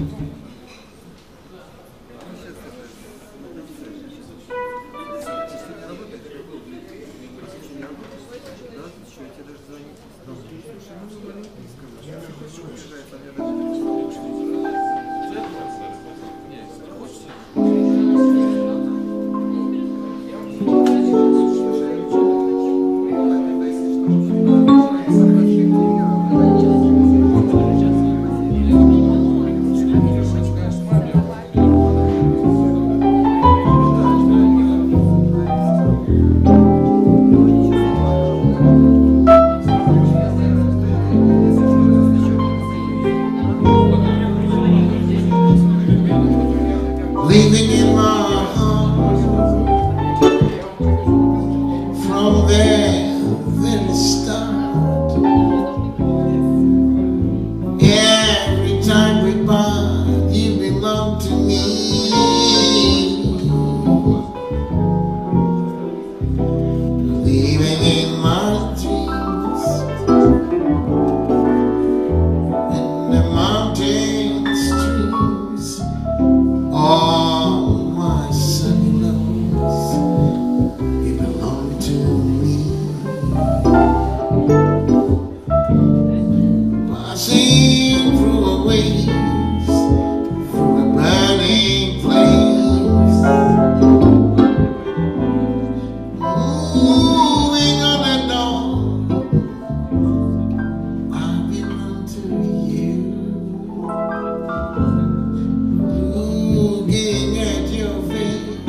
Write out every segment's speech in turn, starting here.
Leaving in my heart from there very start. Every time we part, you belong to me. Leaving in my dreams in the mountain streams. All my sunny loves, you belong to me. Passing through a waves, through a burning place, moving on and on, I belong to you. Looking at your face,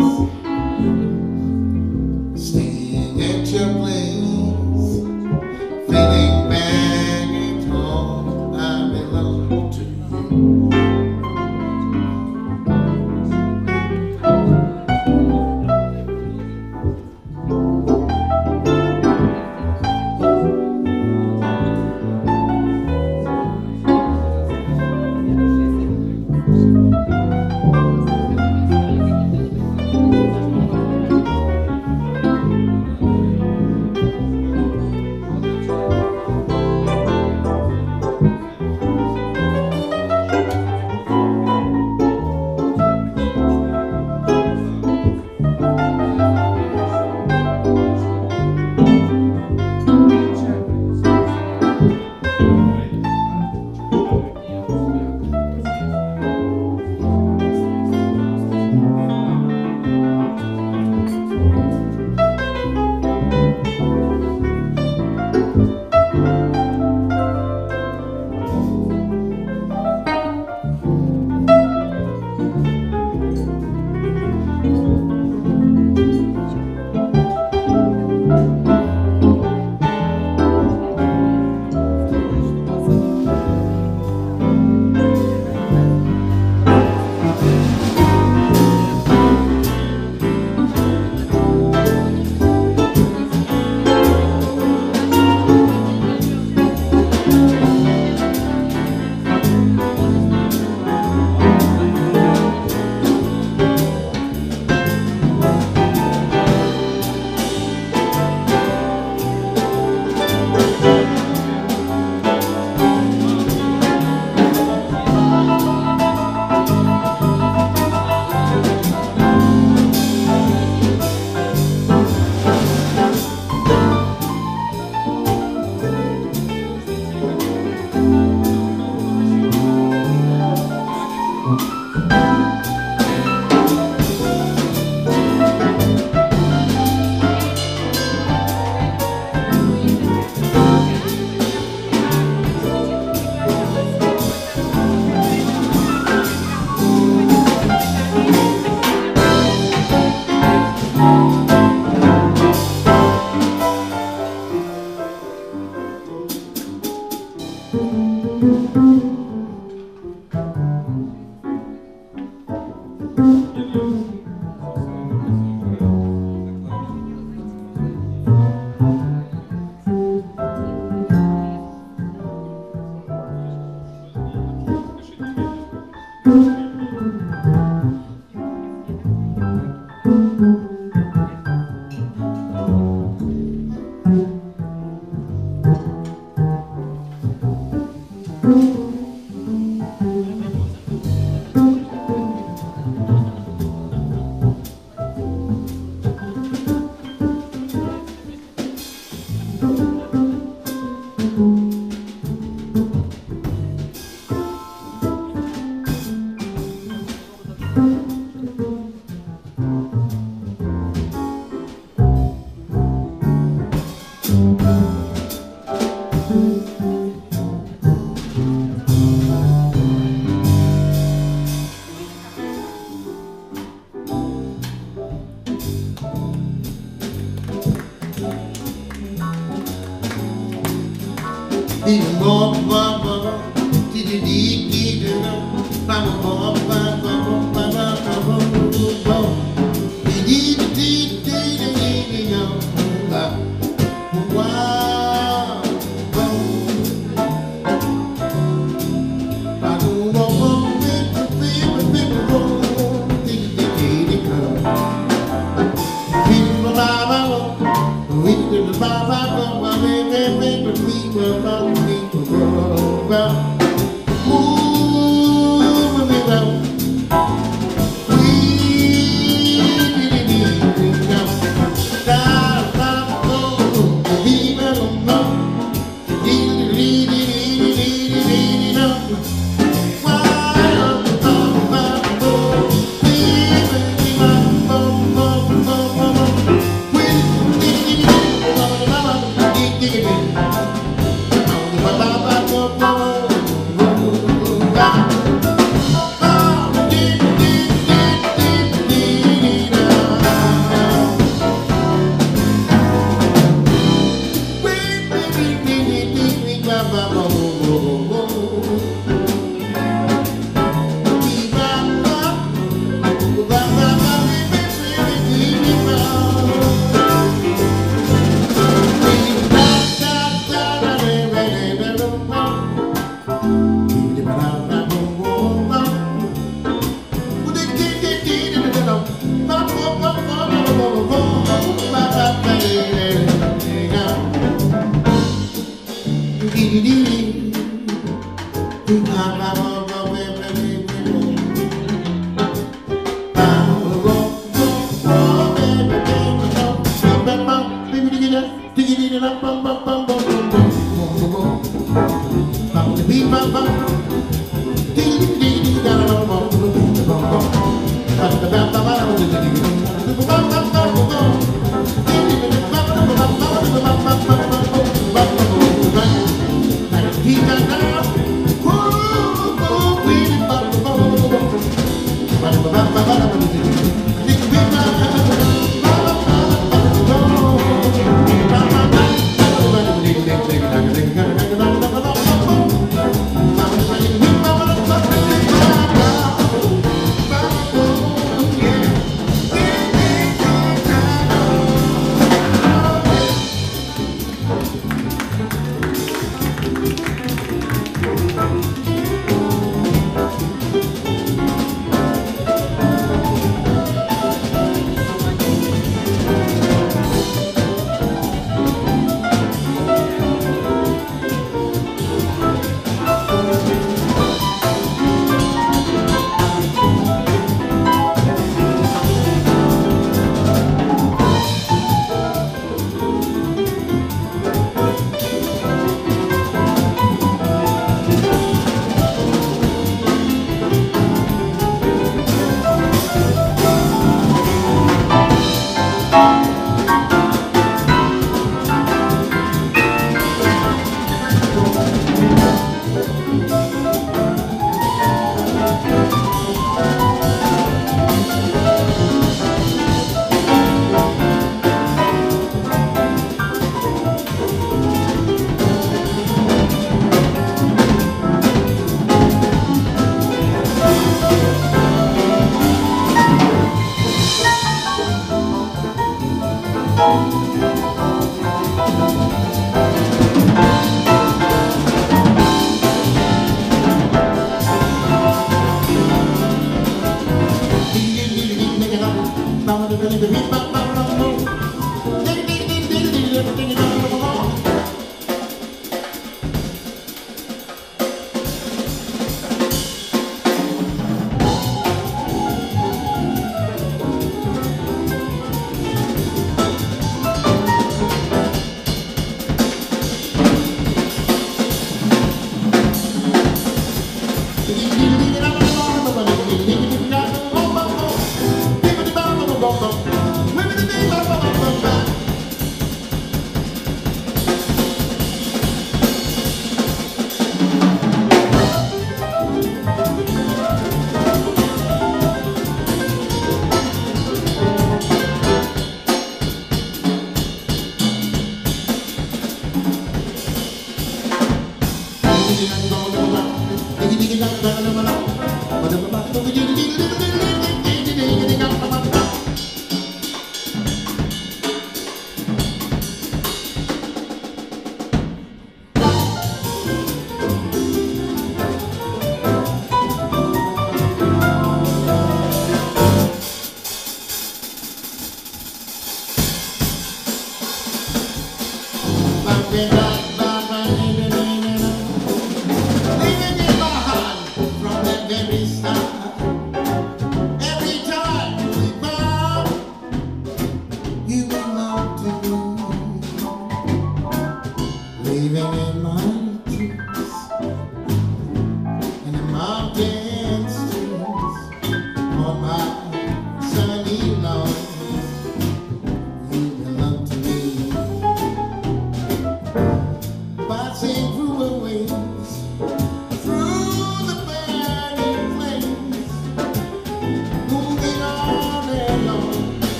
staying at your place, feeling back at home, I belong to you.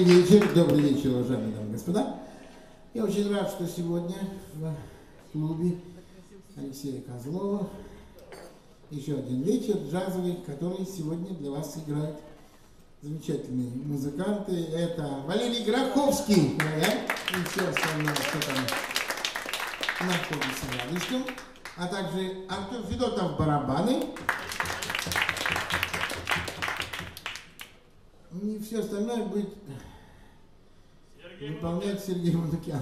Добрый вечер, уважаемые дамы и господа. Я очень рад, что сегодня в клубе Алексея Козлова еще один вечер джазовый, который сегодня для вас играют замечательные музыканты. Это Валерий Гроховский, и все остальное, что там находится рядышком, а также Артем Федотов барабаны. И все остальное будет выполнять Сергей Манукян.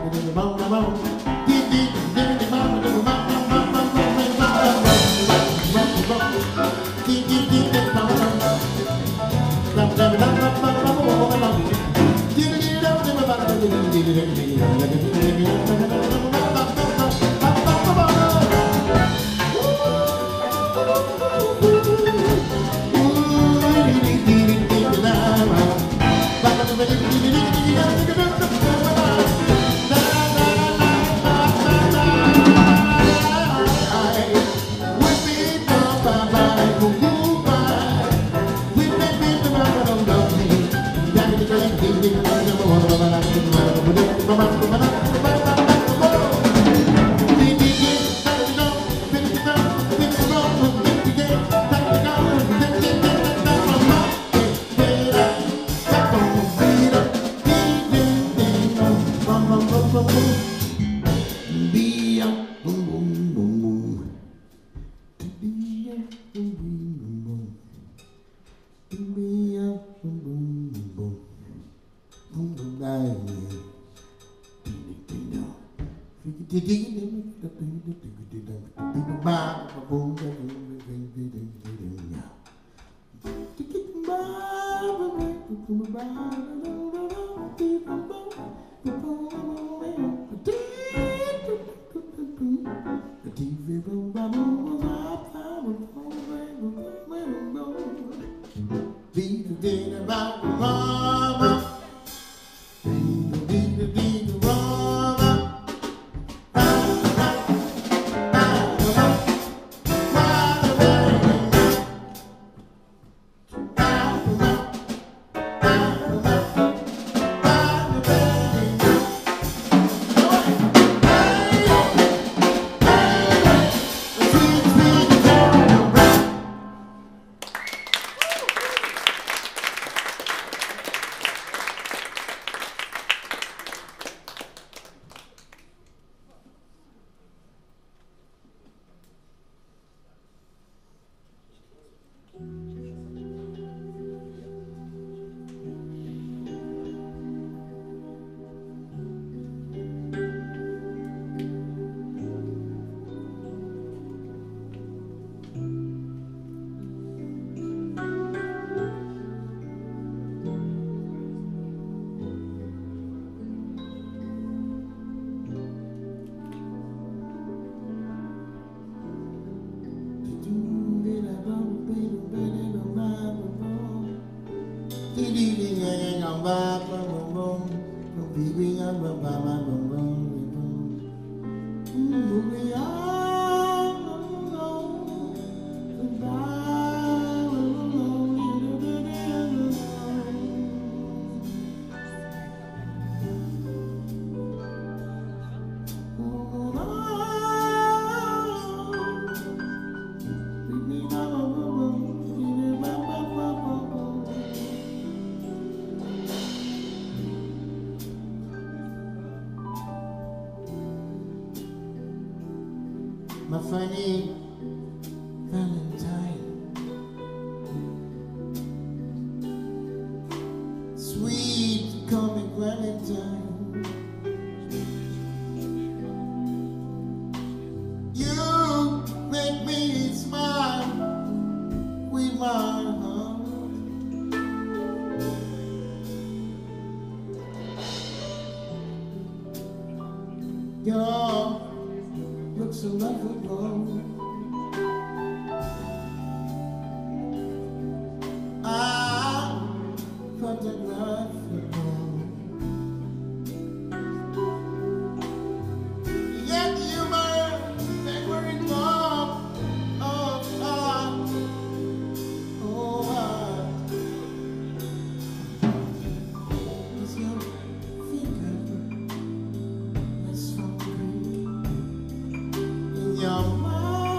My funny Valentine, sweet comic Valentine, you make me smile with my heart. Your looks so lovable. I'm photographical. Yet you my favorite love of art. Oh, art. Is your figure less concrete? In your mind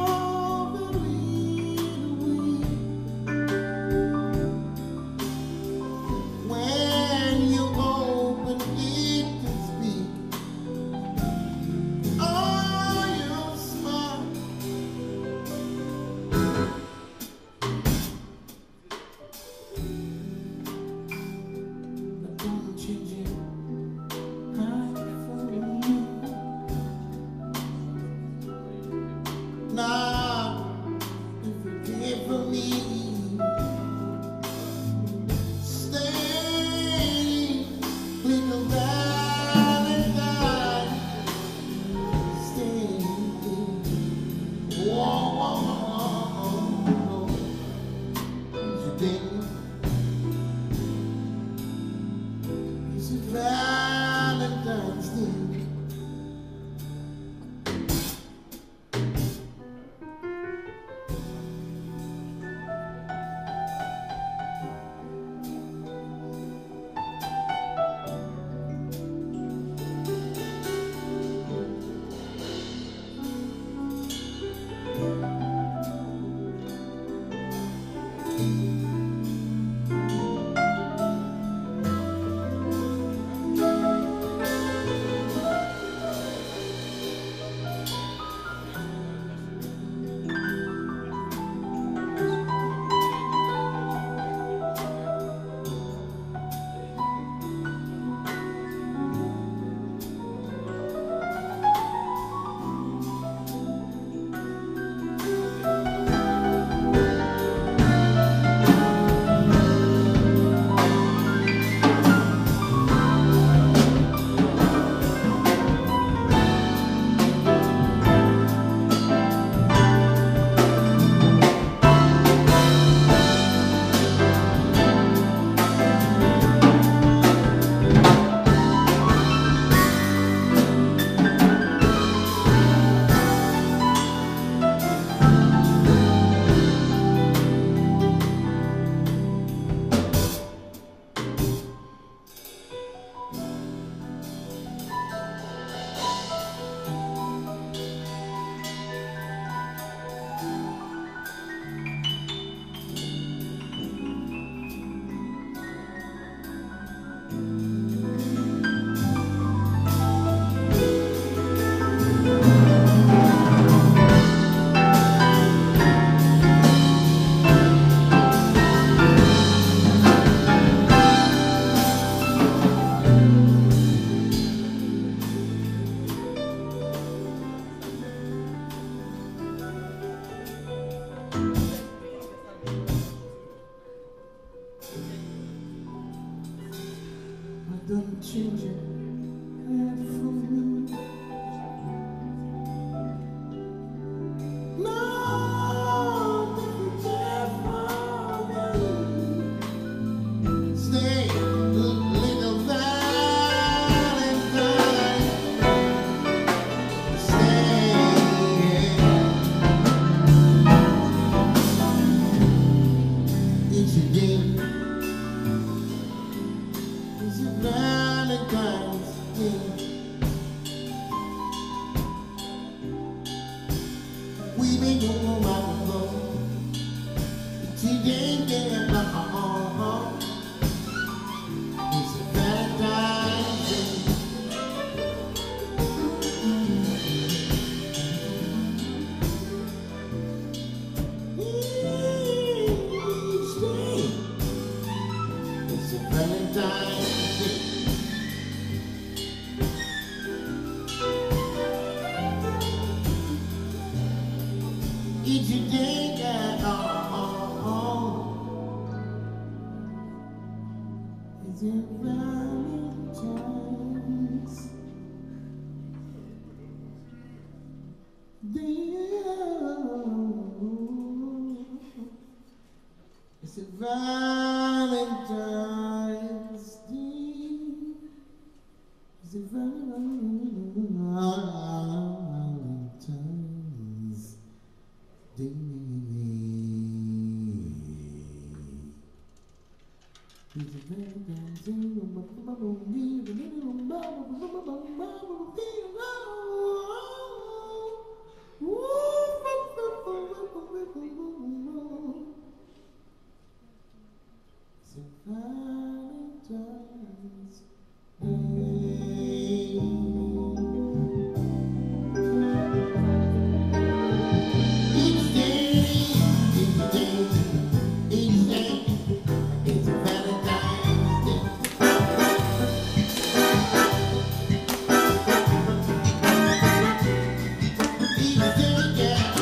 It's a Valentine's Day. It's a Valentine's Day. It's a Valentine's Day. Valentine's Day. Each day, each day, each day, it's a Valentine's Day. Each day, yeah,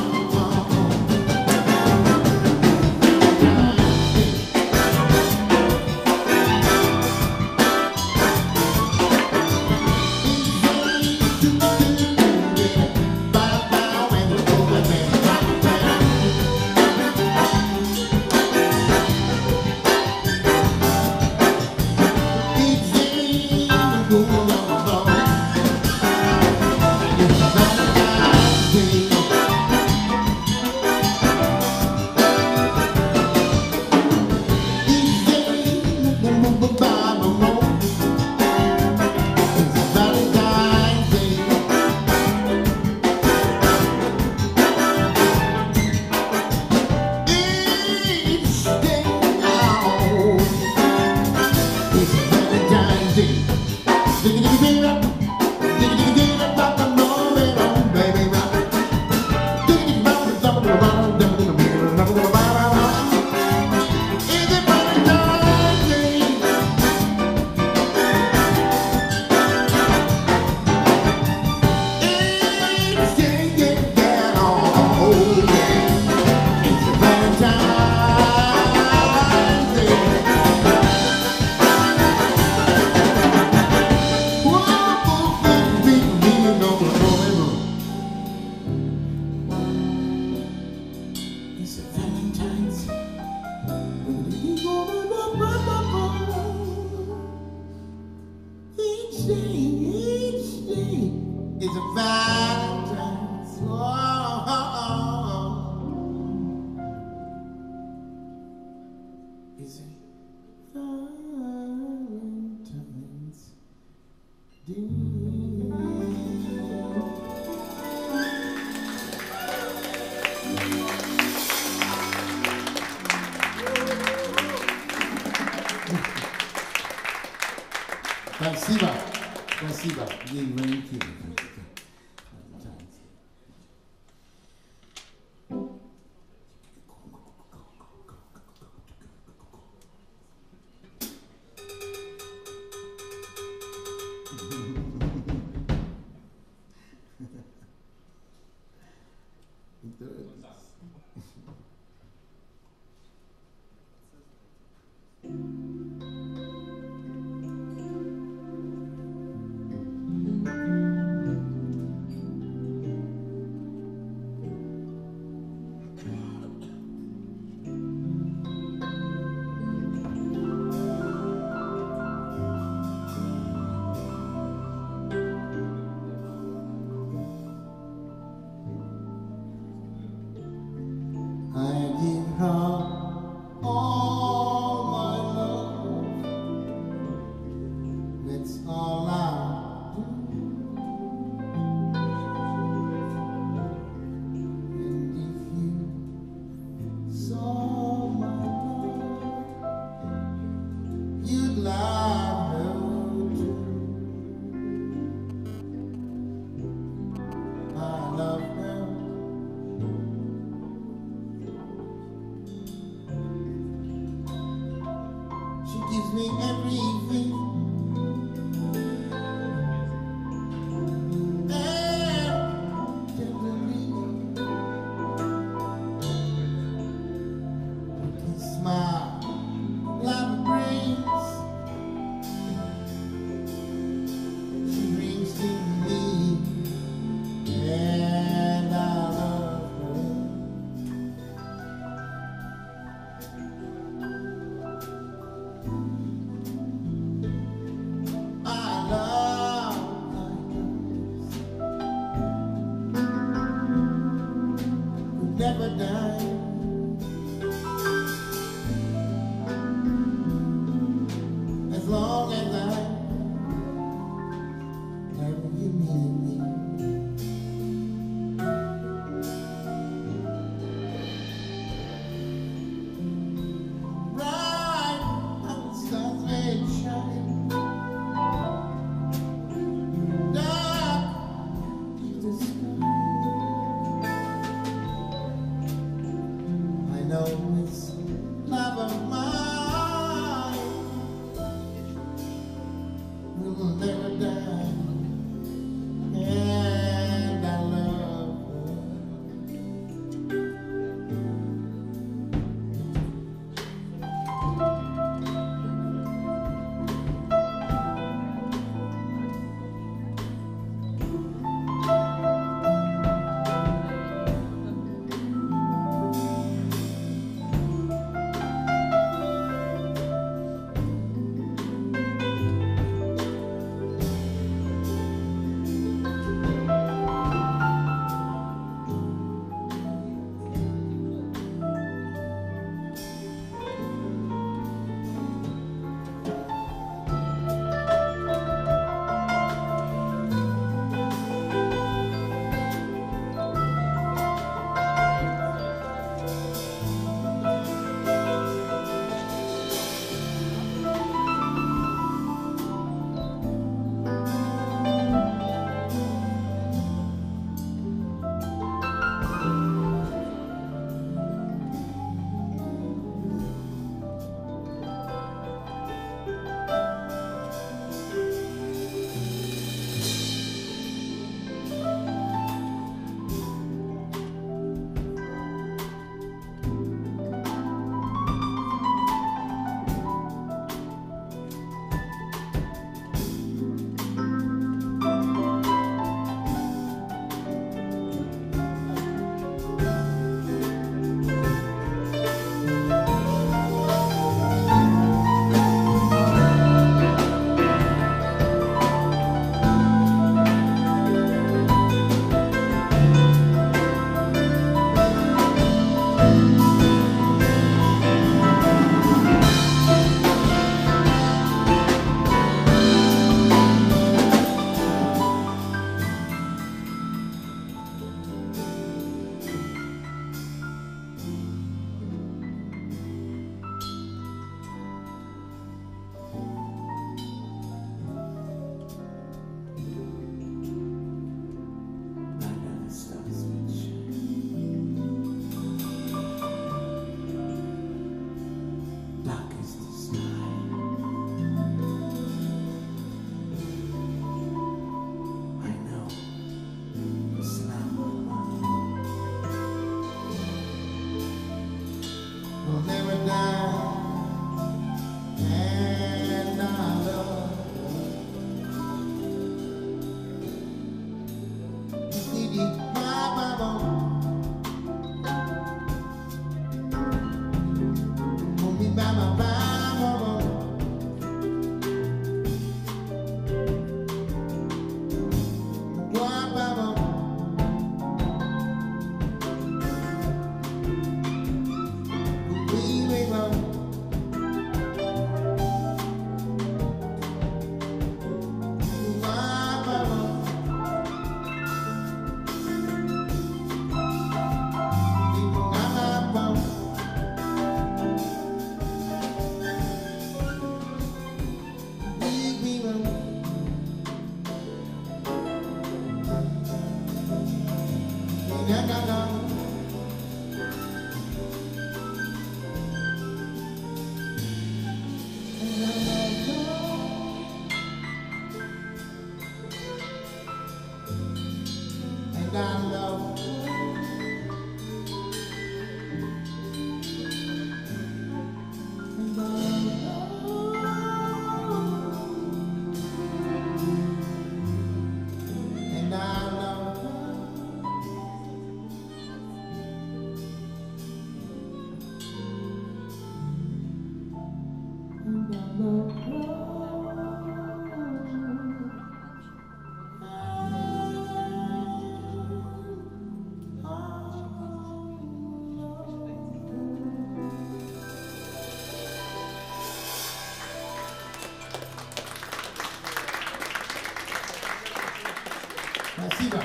it's a Valentine's. Oh, it's a Valentine's Day. Спасибо. Спасибо. Ей Валентина. Спасибо.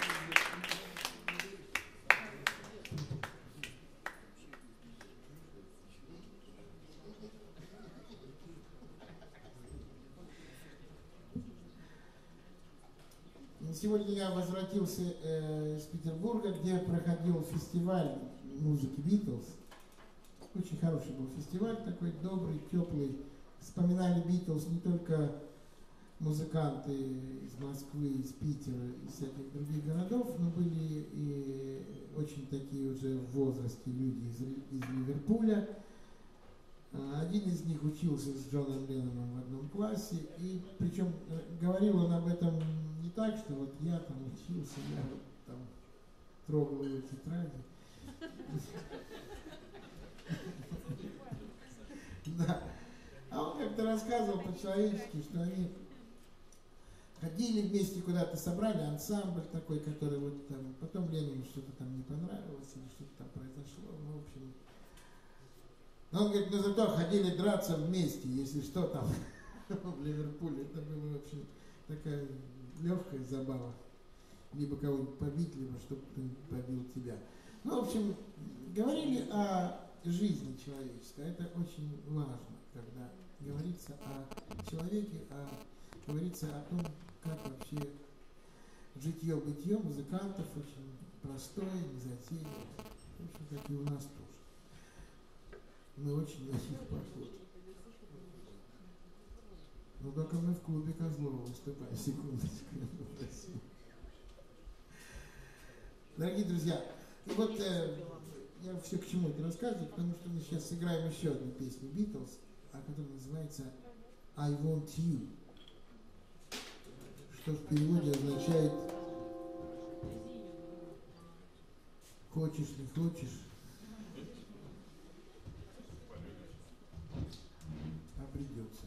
Сегодня я возвратился из Петербурга, где проходил фестиваль музыки Битлз. Очень хороший был фестиваль, такой добрый, теплый. Вспоминали Битлз не только музыканты из Москвы, из Питера, из всяких других городов, но были и очень такие уже в возрасте люди из Ливерпуля. Один из них учился с Джоном Ленноном в одном классе, и причем говорил он об этом не так, что вот я там учился, я вот там трогал его тетради. Да. А он как-то рассказывал по-человечески, что они ходили вместе куда-то, собрали ансамбль такой, который вот там, потом Ленину что-то там не понравилось, или что-то там произошло, ну, в общем. Но он говорит, но зато ходили драться вместе, если что там в Ливерпуле. Это было, в общем, такая легкая забава. Либо кого-нибудь побить, либо чтобы кто-нибудь побил тебя. Ну, в общем, говорили о жизни человеческой. Это очень важно, когда говорится о человеке, говорится о том, как вообще житье-бытие музыкантов очень простое, незатейливое. В общем, как и у нас тоже. Мы очень на них похожи. Но только мы в клубе Козлова выступаем. Секундочку. Дорогие друзья, и вот я все к чему это рассказываю, потому что мы сейчас сыграем еще одну песню Битлз, которая называется I Want You, что в переводе означает хочешь, не хочешь, а придется.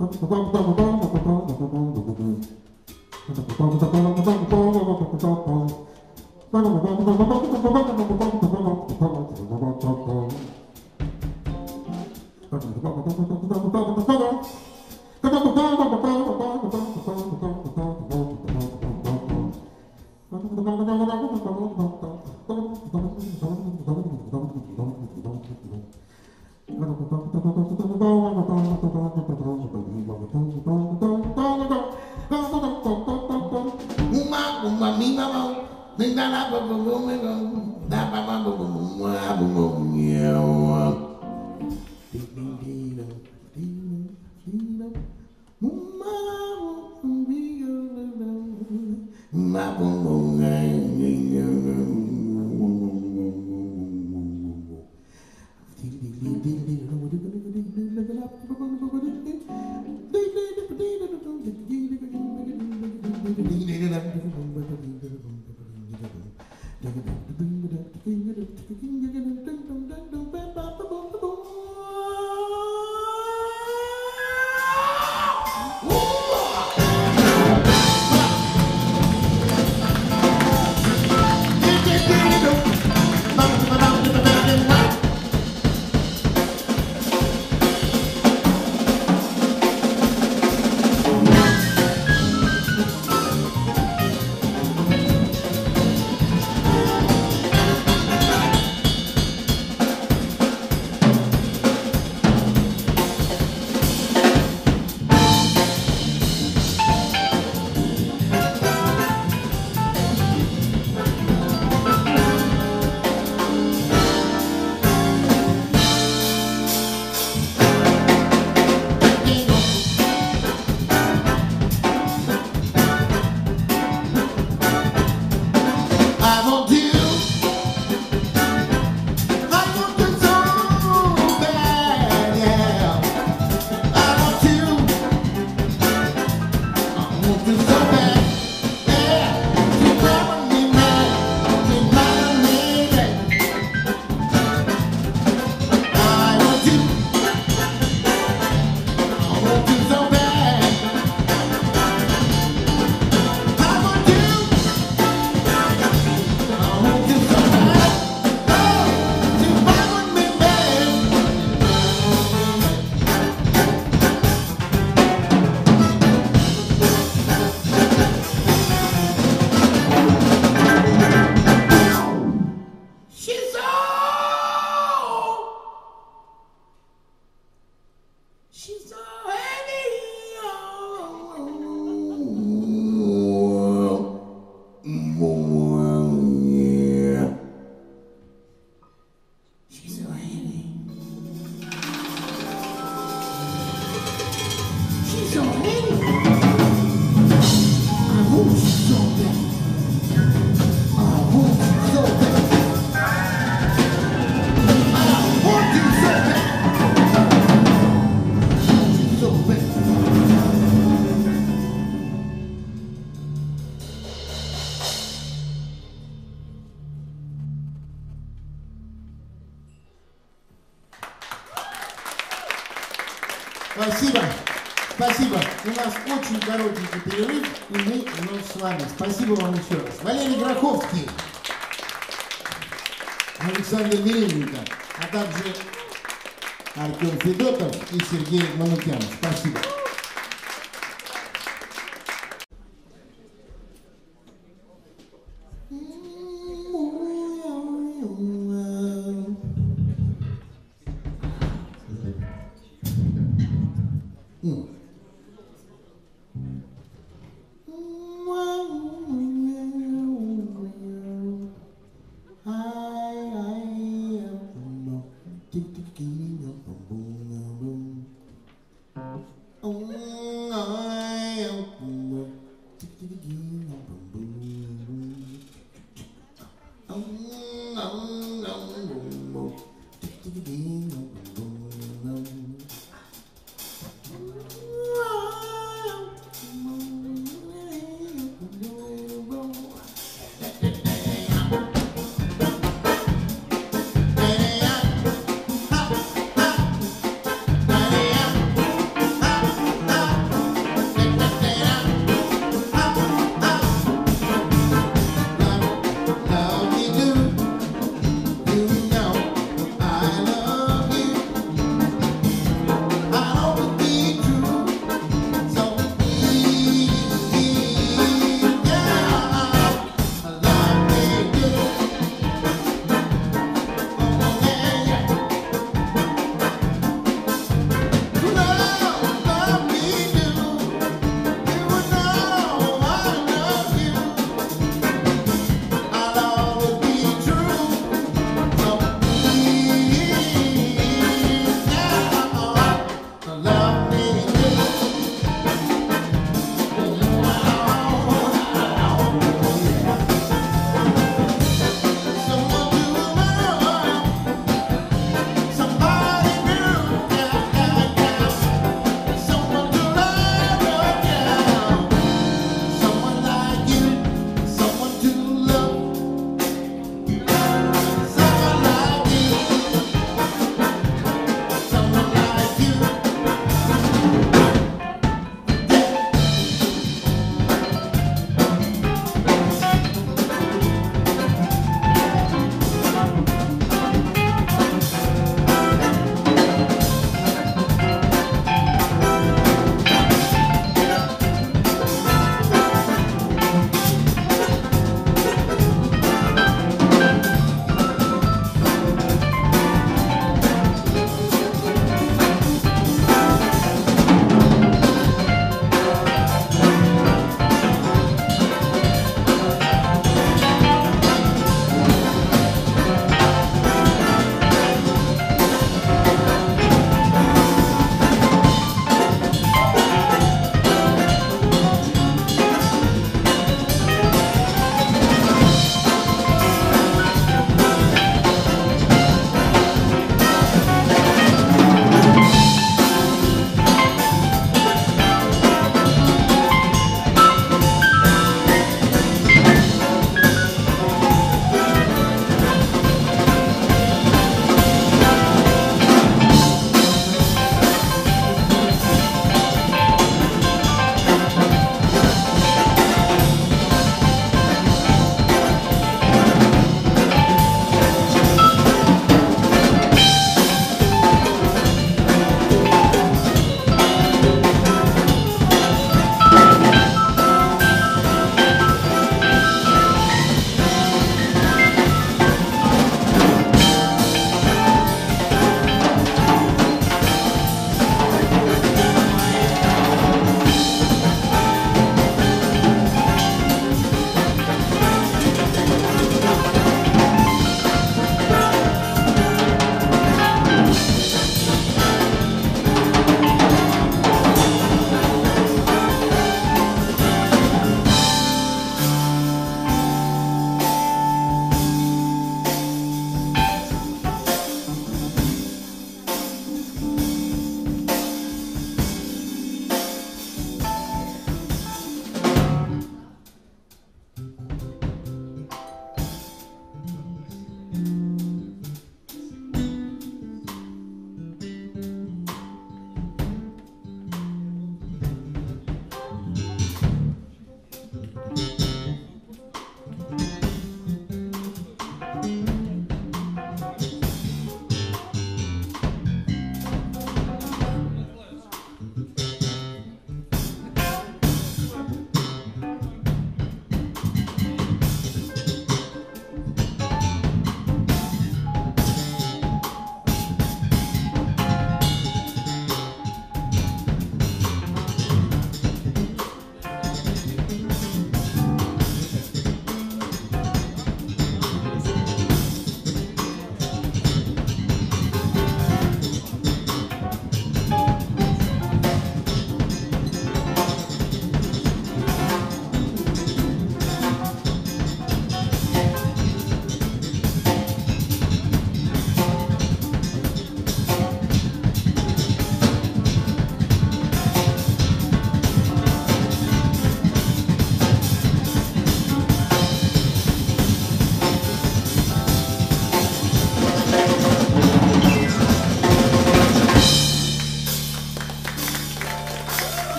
Спасибо. Спасибо. У нас очень коротенький перерыв, и мы вновь с вами. Спасибо вам еще раз. Валерий Гроховский, Александр Мерененко, а также Артем Федотов и Сергей Манукян. Спасибо.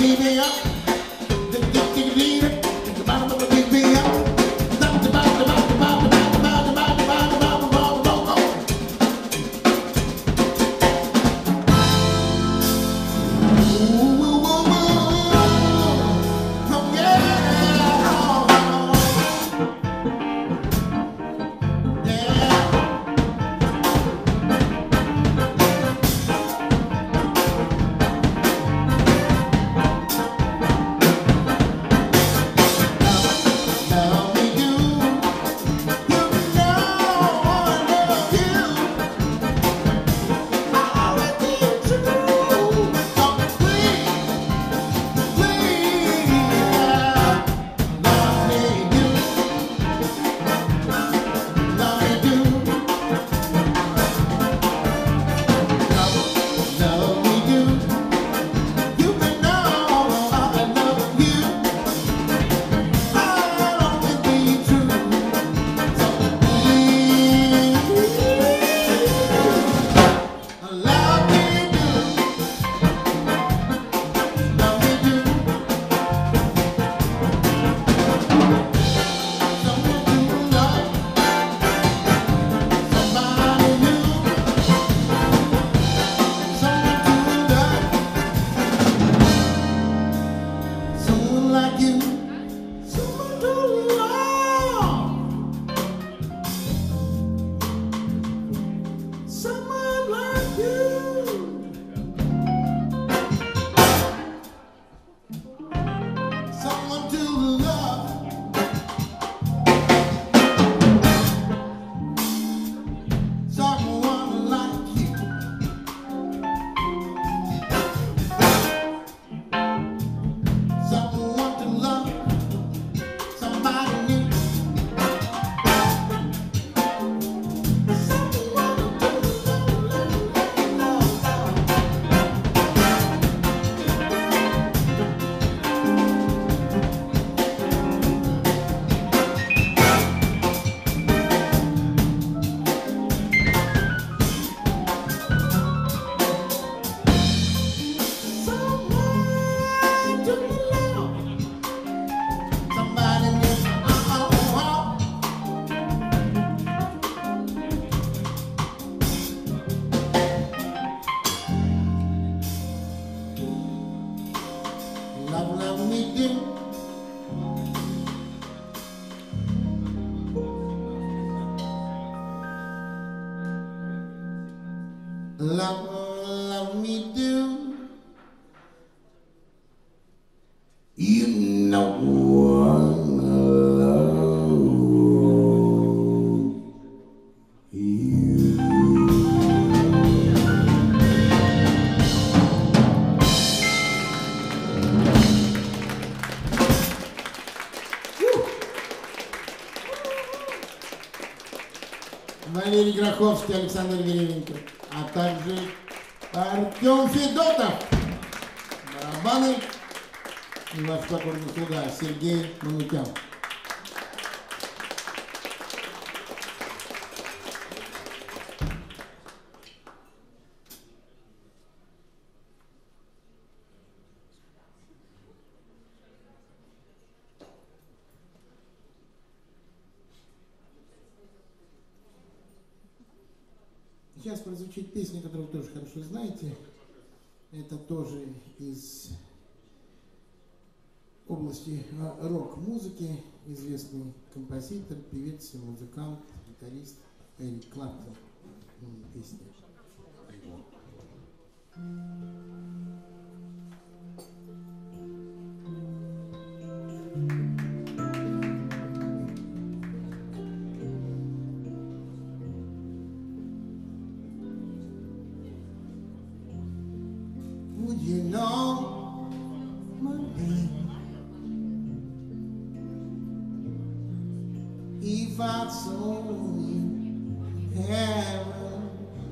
Love me do. You know I love you. Валерий Гроховский, Александр Веревенко, а также Артем Федотов, барабаны, и ваш покорный слуга Сергей Манукян. Сейчас прозвучит песня, которую вы тоже хорошо знаете. Это тоже из области рок-музыки. Известный композитор, певец, музыкант, гитарист Эрик Клэптон. Песня. Would you know my name if I saw you in heaven?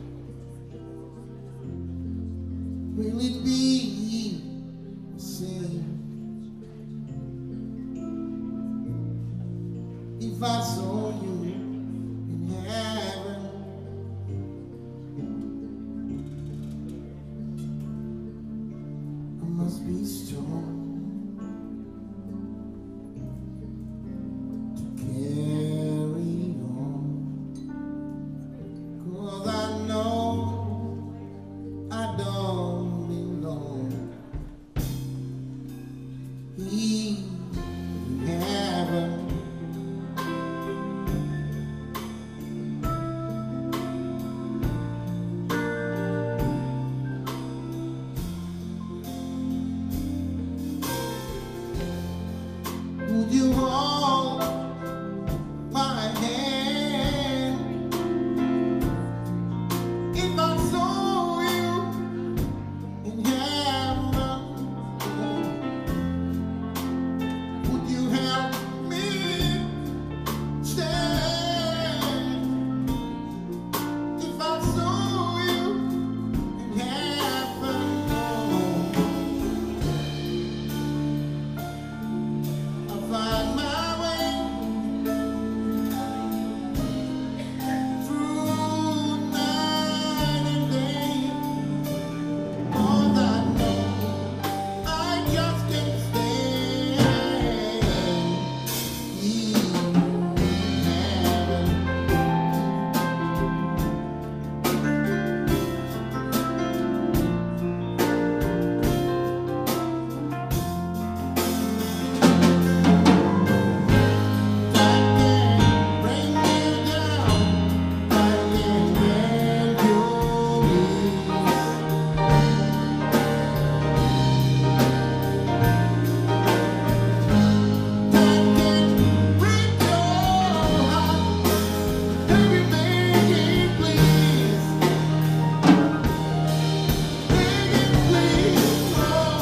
Will it be the same if I saw you in heaven? must be strong to carry on, 'cause I know I don't belong here in heaven. Would you hold my hand if I saw you in heaven? Would you help me stand if I saw you in heaven? I'll find my way through night and day. All I know, I just can't stay in heaven. That can bring me down, that can bend your knees. That can break your heart, baby, make it please. Make it please, oh,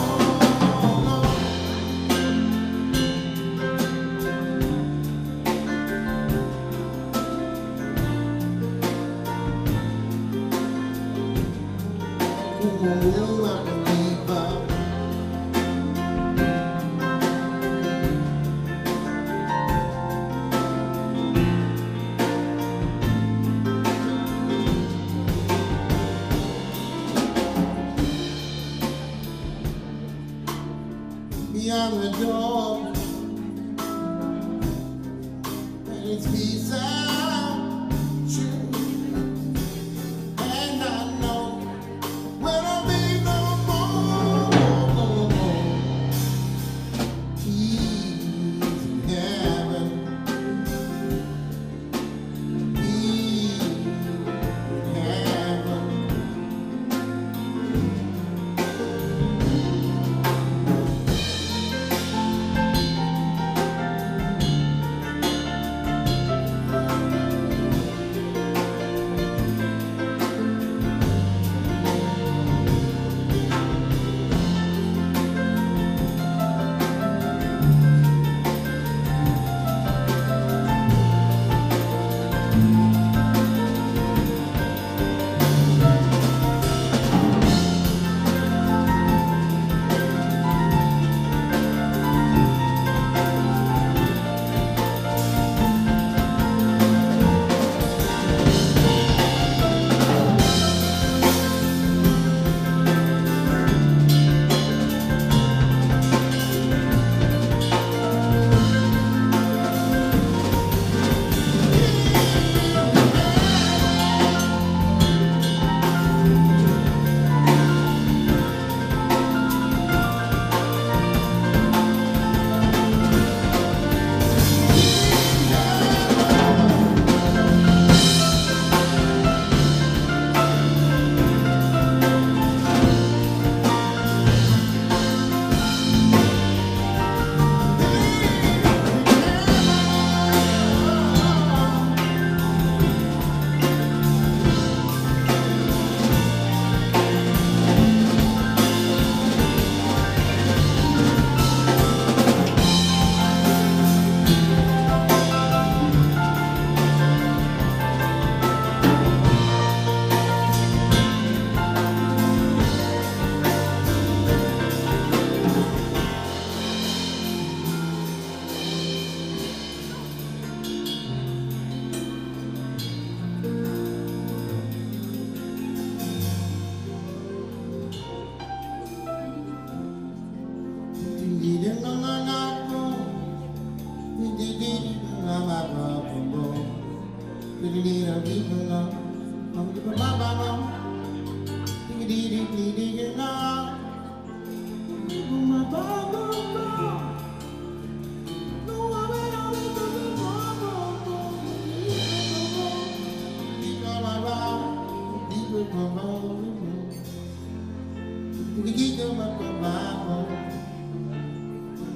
will not give up. Beyond the door, and it's peace out, true. And I know when I'll be no more peace in heaven, peace in heaven.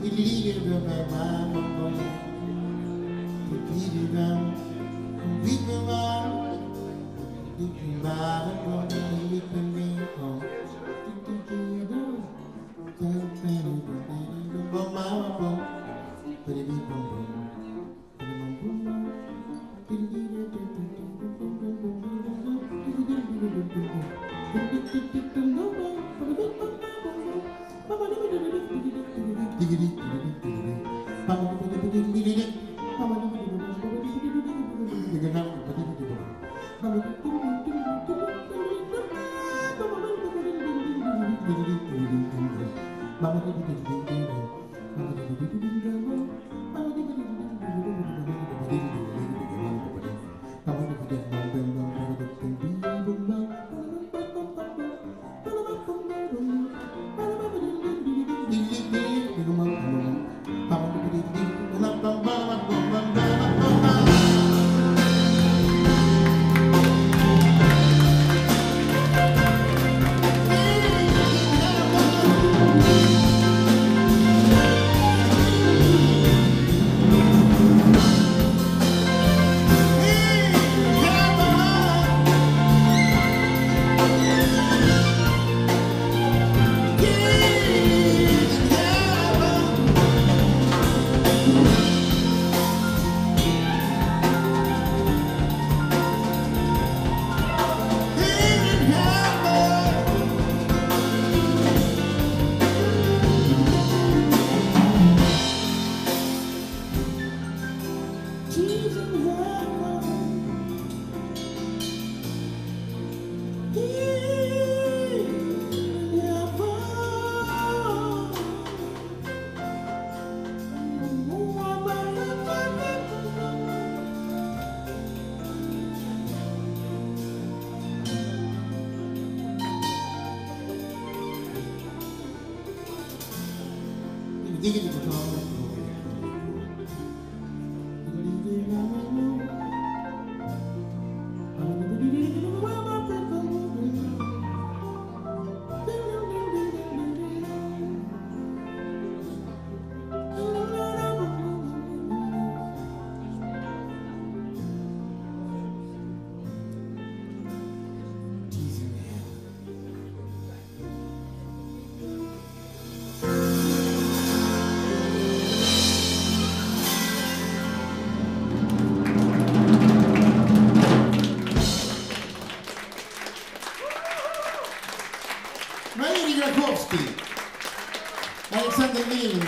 Александр Ленин,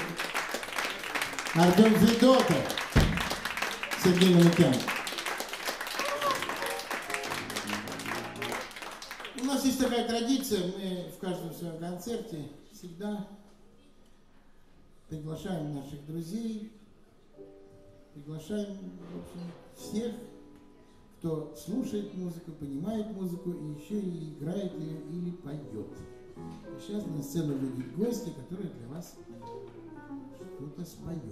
Артем Федотов, Сергей Манукян. У нас есть такая традиция, мы в каждом своем концерте всегда приглашаем наших друзей, приглашаем, в общем, всех, кто слушает музыку, понимает музыку и еще и играет ее или поет. И сейчас на сцену выйдут гости, которые для вас что-то споют.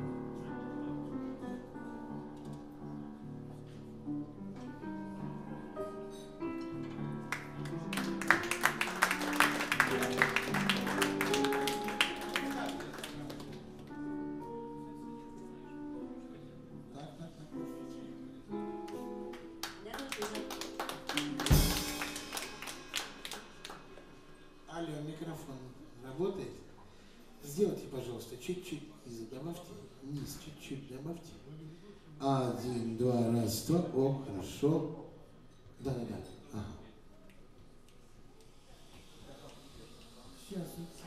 Микрофон работает. Сделайте, пожалуйста, чуть-чуть и добавьте. Низ чуть-чуть добавьте. 1, 2, раз, 2. О, хорошо. Да. Ага. Сейчас.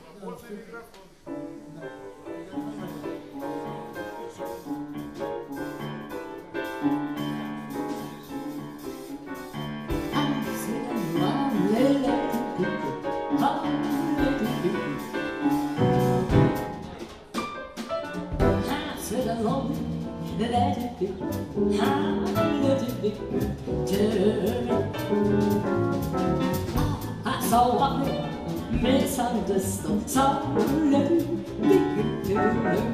I saw one misunderstood, so let it be.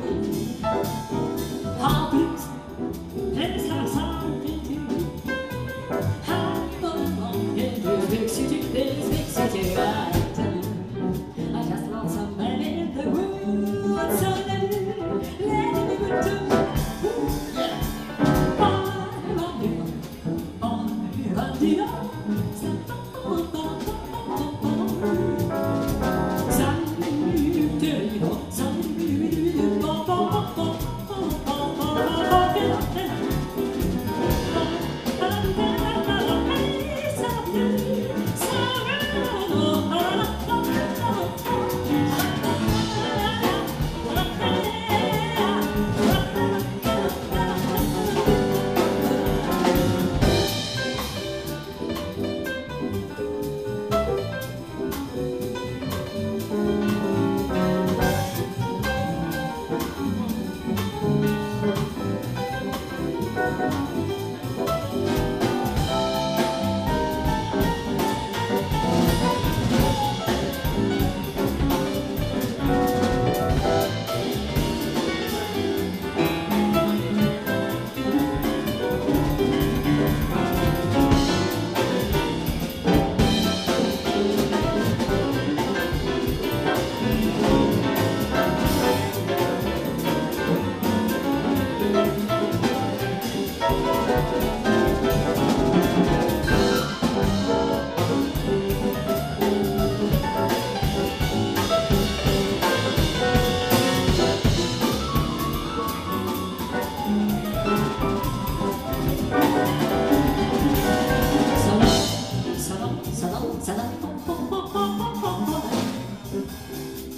Hobbies, there's not something. How long in this big city, I tell you, I just lost some man in the woods, so let it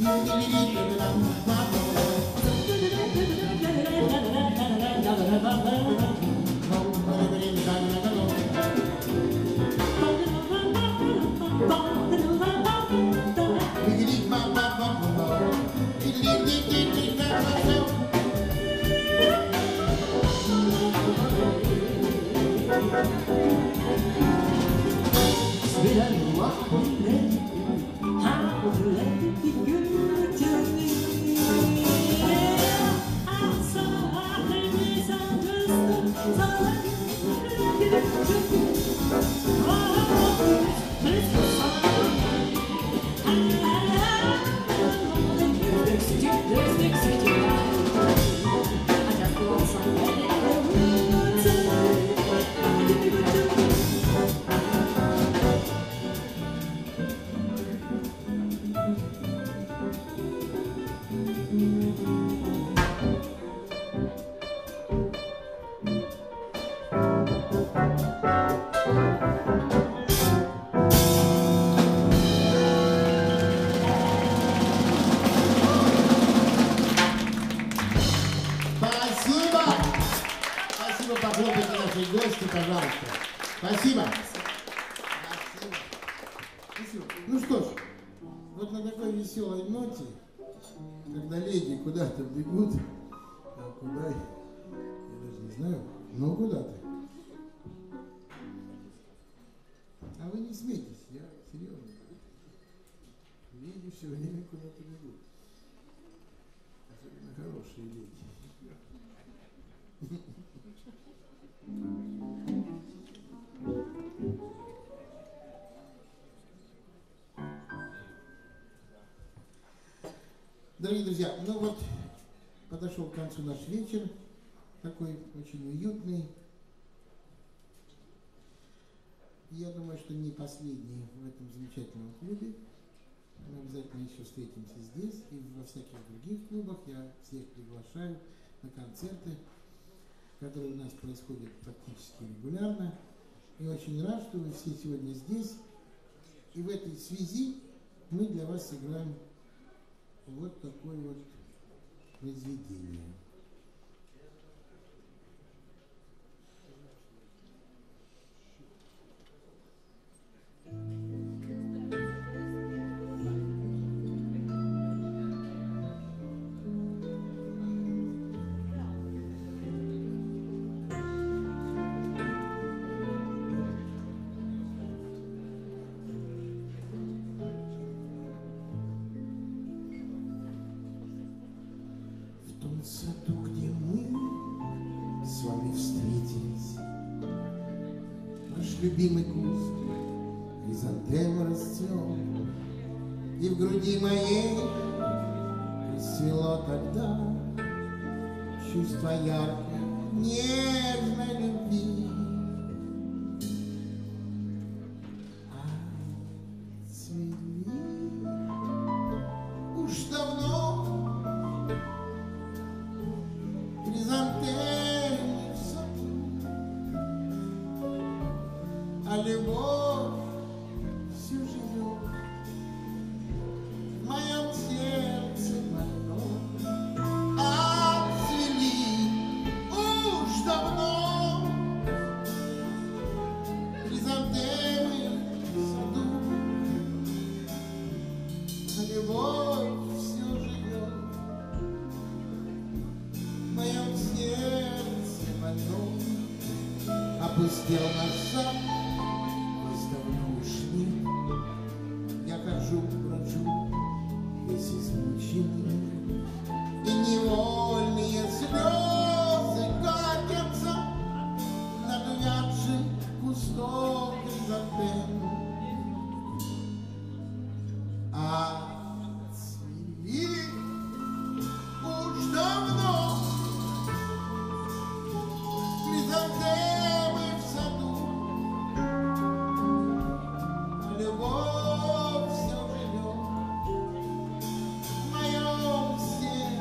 Пожалуйста. Спасибо. Спасибо. Ну что ж, вот на такой веселой ноте, когда леди куда-то бегут, а куда, я даже не знаю, но куда-то. А вы не смейтесь, я серьезно. Леди все время куда-то бегут. Особенно хорошие леди. Дорогие друзья, ну вот подошел к концу наш вечер, такой очень уютный. Я думаю, что не последний в этом замечательном клубе. Мы обязательно еще встретимся здесь и во всяких других клубах. Я всех приглашаю на концерты, которые у нас происходят практически регулярно. И очень рад, что вы все сегодня здесь. И в этой связи мы для вас сыграем вот такое вот произведение. В саду, где мы с вами встретились, наш любимый куст хризантем расцвел, и в груди моей расцвело тогда чувство яркой, нежной любви. А цвели уж давно хризантемы в саду, а любовь все живет в моем сердце больном. Отцвели уж давно хризантемы в саду, а любовь все живет в моем сердце больном. Опустел наш сад, давно ушли. Я хожу, брожу, весь измученный, и невольные слезы катятся над вятшим кустом хризантем. А цвели уж давно хризантемы в саду, любовь все живет в моем сердце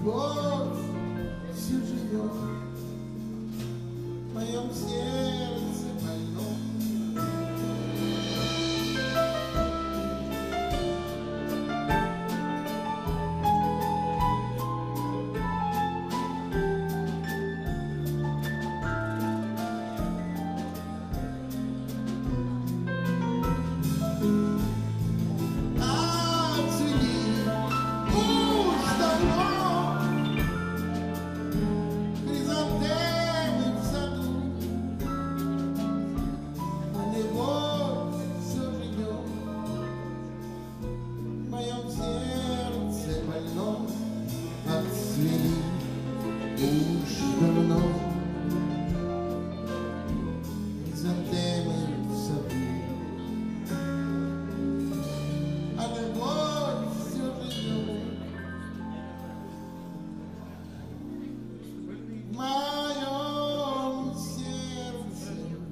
любовь все живет в моем сердце больном. Уж давно хризантемы в саду, а любовь все живет в моем сердце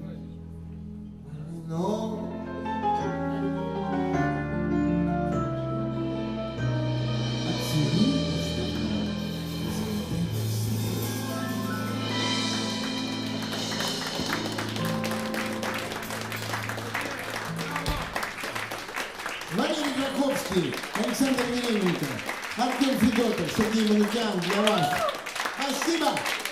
больном. Валерий Граковский, Александр Мерененко, Артем Федотов, Сергей Манукян для вас. Спасибо!